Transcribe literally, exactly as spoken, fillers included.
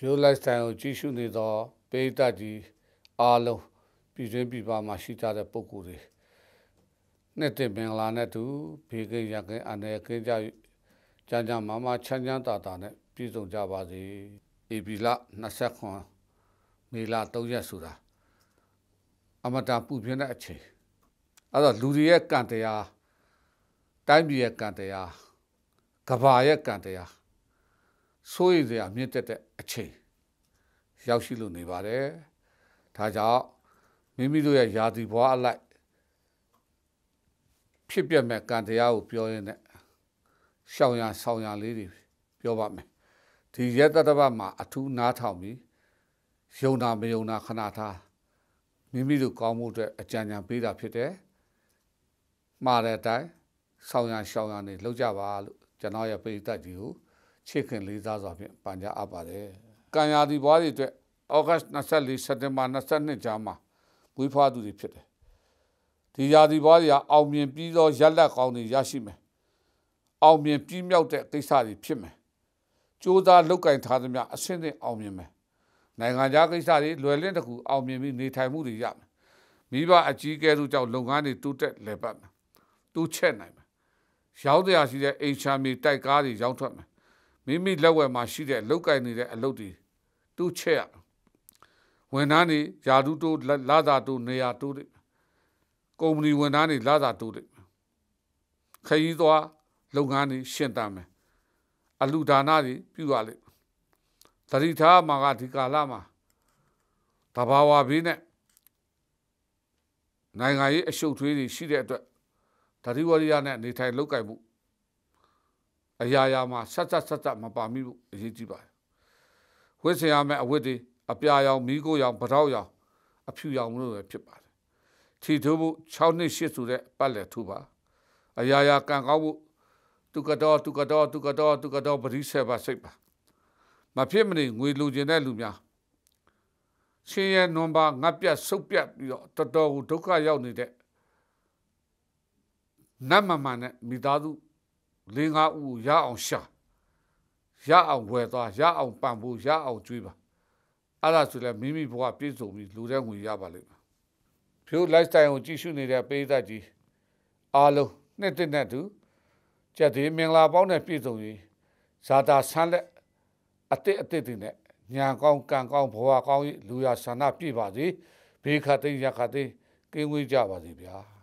Byoh lifestyle ကိုကြည့်ရှုနေသောပရိသတ်ကြီးအားလုံးပြည်တွင်းပြည်ပမှာရှိကြတဲ့ပုဂ္ဂိုလ်တွေနှစ်သိမ့်မင်္ဂလာနဲ့တူဘေးကင်းရန်ကင်းအနေကင်းကြကြကြမာမာချမ်းချမ်းသာသာနဲ့ပြည့်စုံကြပါစေ။ဧပြီလ29မေလ3ရက်ဆိုတာအမတာပူပြင်းတဲ့အချိန်အဲ့တော့လူတွေရဲ့ကံတရားတိုင်းပြည်ရဲ့ကံတရားကဘာရဲ့ကံတရားဆိုးရည်စရာမြင့်တက်တဲ့အချိန်ရောက်ရှိလို့နေပါတယ်။ဒါကြောင့်မိမိတို့ရဲ့ယာတိဘွားအလိုက်ဖြစ်ပြမဲ့ကံတရားကိုပြောရင်းနဲ့ရှောင်ရဆောင်ရလေးတွေပြောပါမယ်။ဒီရက်တပတ်မှာအထူးနားထောင်ပြီးယုံနာမယုံနာခဏထားမိမိတို့ကောင်းမှုအတွက်အကြံဉာဏ်ပေးတာဖြစ်တယ်။မှားတဲ့အတိုင်းဆောင်ရရှောင်ရနေလောက်ကြပါလို့ကျွန်တော်ရဲ့ပရိသတ်ကြီးကိုချစ်ခင်လေးစားစွာဖြင့်ပန်ကြားအပ်ပါတယ်။ကံရာသီဘွားတွေအတွက်ဩဂတ်24စက်တင်ဘာ22ကြားမှာမွေးဖွားသူတွေဖြစ်တယ်။ဒီရာသီဘွားတွေကအောင်မြင်ပြီးသောရက်လက်ကောင်းတွေရရှိမယ်။အောင်မြင်ပြီးမြောက်တဲ့ကိစ္စတွေဖြစ်မယ်။ကြိုးစားလုပ်ကင်ထားသမျှအဆင့်သင့်အောင်မြင်မယ်။နိုင်ငံခြားကိစ္စတွေလွယ်လင့်တကူအောင်မြင်ပြီးနေထိုင်မှုတွေရမယ်။မိဘအကြီးအကဲတို့ကြောင့်လုပ်ငန်းတွေတိုးတက်လည်ပတ်မယ်။တိုးချက်နိုင်မယ်။ရောင်းတရားရှိတဲ့အိမ်ချမ်းမြေတိုက်ကားတွေရောင်းထွက်မယ်။မိမိလက်ဝယ်မှာရှိတဲ့လောက်ကင်နေတဲ့အလုပ်တွေတိုးချက်ရမယ်။ဝန်ထမ်းတွေယာတုတိုးလာသာတိုးနေရာတိုးတယ်ကုမ္ပဏီဝန်ထမ်းတွေလာသာတိုးတယ်ခရီးသွားလုပ်ငန်းတွေရှင်းတမ်းမယ်အလူဒါနတွေပြုရလိမ့်သတိထားမှာကဒီကာလမှာတဘာဝဘေးနဲ့နိုင်ငံရေးအရှုပ်ထွေးတွေရှိတဲ့အတွက်ဓာတိဝရိယနဲ့နေထိုင်လုပ်ကိုင်မှုအရာရာမှာဆက်ဆက်ဆက်ဆက်မပါမိဘူးအရေးကြီးပါတယ်ဝိဆရာမဲ့အဝတ်တွေအပြာရောင်မီးကိုရောင်ပထောက်ရောင်အဖြူရောင်လို့ပဲဖြစ်ပါတယ်ထီထိုးဖို့6နှစ်8ဆိုတဲ့ပတ်လက်ထိုးပါအရာရာကံကောင်းဖို့သူကတော်သူကတော်သူကတော်သူကတော်ပရိဆေပါစိတ်ပါမဖြစ်မနေငွေလိုချင်တဲ့လူများရှင်ရဲ့နွန်ပါငတ်ပြတ်ဆုတ်ပြတ်ပြီးတော့တော်တော်ကိုဒုက္ခရောက်နေတဲ့နတ်မမှန်နဲ့မိသားစု၄၅ဦးရအောင်ရှာရအောင်ဝယ်သွားရအောင်ပံ့ပိုးရအောင်ကျွေးပါအဲ့ဒါဆိုလည်းမိမိဘဝပြည့်စုံပြီးလူတဲ့ငွေရပါလိမ့်မယ်ဖြိုး lifestyle ကိုကြည့်ရှုနေတဲ့ပရိသတ်ကြီးအားလုံးနှစ်တစ်နဲ့တူကြက်သေးမင်္ဂလာပေါင်းနဲ့ပြည့်စုံပြီးဇာတာဆန်းလက်အတစ်အတစ်တွေနဲ့ညာကောင်းကံကောင်းဘဝကောင်းလူရဆန္ဒပြည့်ပါစေဘေးခတ်သိမ်းရခတ်သိမ်းကင်းဝေးကြပါစေဗျာ